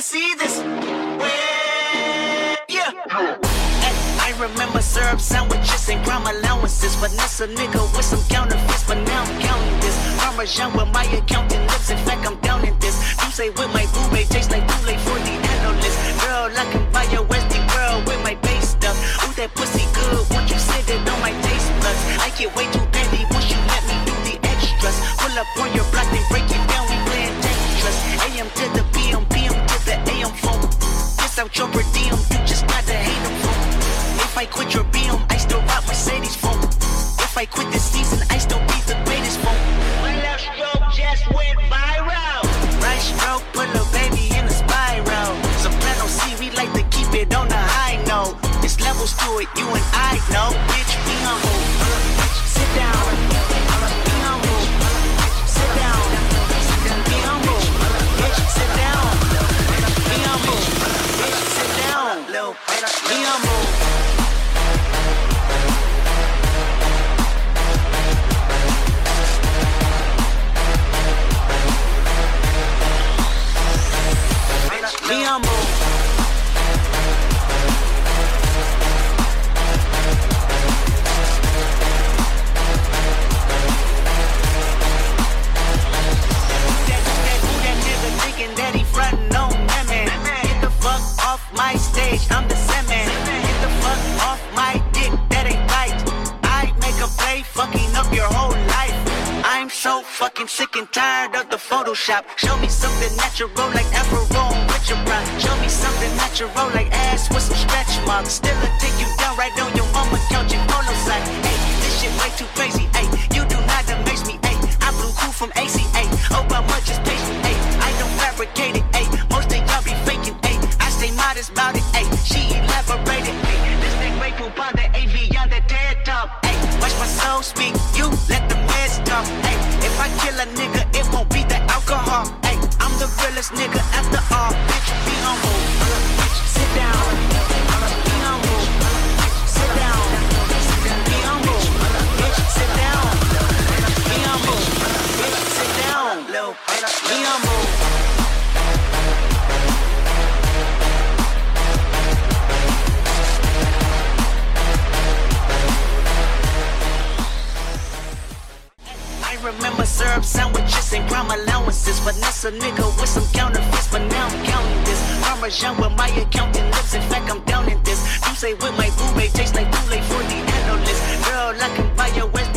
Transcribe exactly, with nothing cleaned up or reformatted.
wanna see this. Yeah. I remember syrup sandwiches and crime allowances. Vanessa nigga with some counterfeits, but now I'm counting this. Parmesan with my accountant lips. In fact, I'm down in this. You say with my boo babe tastes like too late for the analyst. Girl, I can buy your Westy world with my base stuff. Ooh, that pussy good. Once you sit it on my taste buds, I get way too petty once you let me do the extras. Pull up on your block and break it down. We playing Tetris. A M to the P M, P M to the A M phone. Piss out your per diem. You just gotta hate them phone. If I quit your B M, I still rock Mercedes phone. If I quit this season, I still be the greatest phone. One left stroke just went viral. Right stroke put a baby in a spiral. Soprano C, we like to keep it on the high note. There's levels to it, you and I know. Bitch, be humble. Sit down. Be humble. Sit down. Be humble. Bitch, sit down. Be humble. Bitch, sit down. Be humble. Be humble. That he frontin' on that man. Get the fuck off my stage, I'm the Sandman. Get the fuck off my dick, that ain't right. I make a play, fucking up your whole life. I'm so fucking sick and tired of the Photoshop. Show me something natural like Afro and Richard Brown. Show me something natural like ass with some stretch marks. Still a take you down right on your mama couch in polo side. Hey, this shit way too crazy. Hey, you do not amaze me. Hey, I blew cool from A C A. Oh, how much is patient? Hey, I don't fabricate it. Hey, most of y'all be faking. Hey, I stay modest about it. Hey, she elaborated. Hey, this thing way too on the A V on the TED Talk. Hey, watch my soul speak. You let the meds talk. Hey, if I kill a nigga, it won't be the alcohol. Hey, I'm the realest nigga after all. Bitch, be humble. Sit down. Be humble. Sit down. Be humble. Bitch, sit down. Be humble. Bitch, sit down. Be humble. Remember syrup sandwiches and crime allowances. Vanessa nigga with some counterfeits, but now I'm counting this. Parmesan with my accountant lips. In fact, I'm down in this. You say with my boo babe tastes like too late for the analyst. Girl, I can buy your West